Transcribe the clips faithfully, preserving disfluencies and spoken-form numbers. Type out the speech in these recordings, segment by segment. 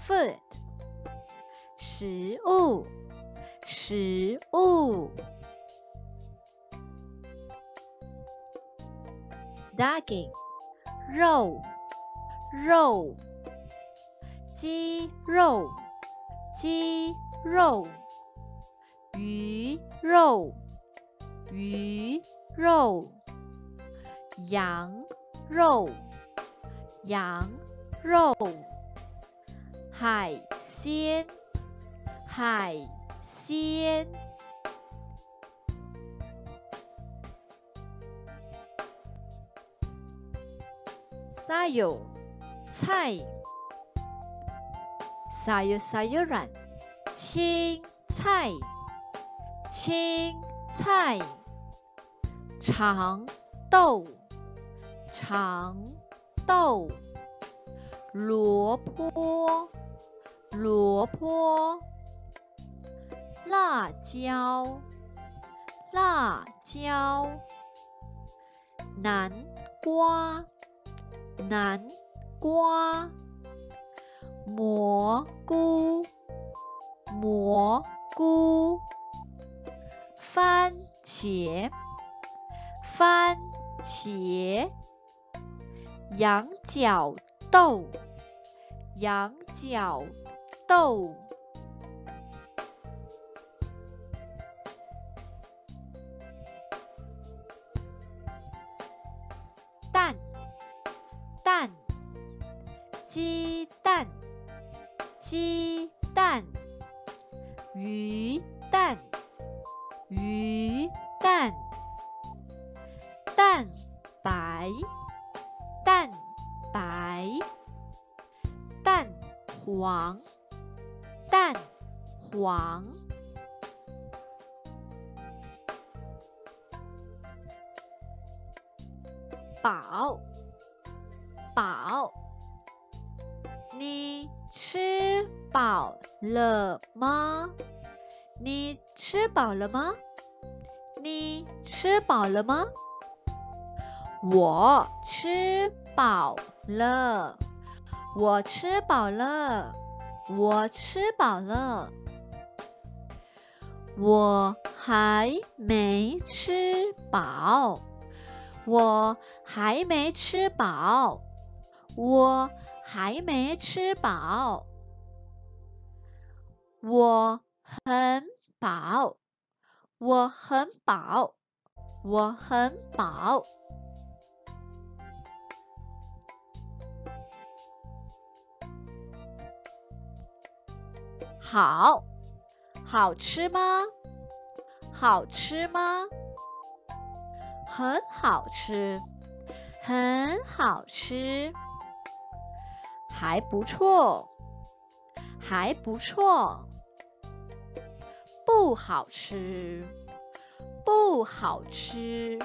food， 食物，食物。Daging， 肉，肉。鸡肉，鸡肉。鱼肉，鱼肉。羊肉，羊肉。海鲜，海鲜。sayur， 菜。sayur-sayuran， 青菜，青菜。长豆，长豆。萝卜，萝卜。辣椒，辣椒。南瓜，南瓜。蘑菇，蘑菇。番茄，番茄。羊角豆，羊角豆。蛋，蛋。鸡蛋，鸡蛋。鱼蛋，鱼蛋。蛋白，蛋白。蛋黄，蛋黄。饱，饱。你吃饱了吗？你吃饱了吗？你吃饱了吗？我吃饱了，我吃饱了，我吃饱了。我还没吃饱，我还没吃饱，我还没吃饱。我很饱，我很饱，我很饱。好，好吃吗？好吃吗？很好吃，很好吃。还不错，还不错。不好吃，不好吃。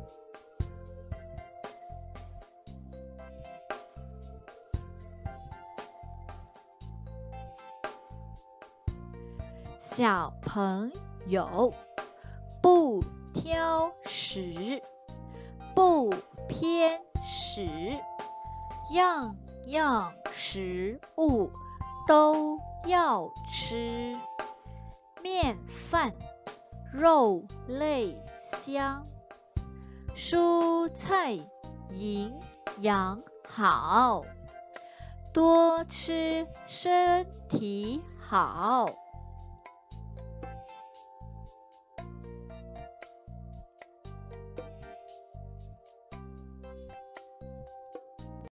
小朋友，不挑食，不偏食，样样食物都要吃。面饭，肉类香，蔬菜营养好，多吃身体好。